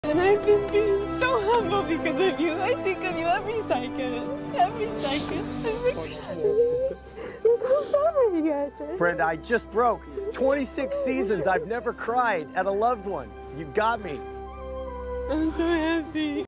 And I've been being so humble because of you. I think of you every second. Every second. Brenda, I just broke 26 seasons. I've never cried at a loved one. You got me. I'm so happy.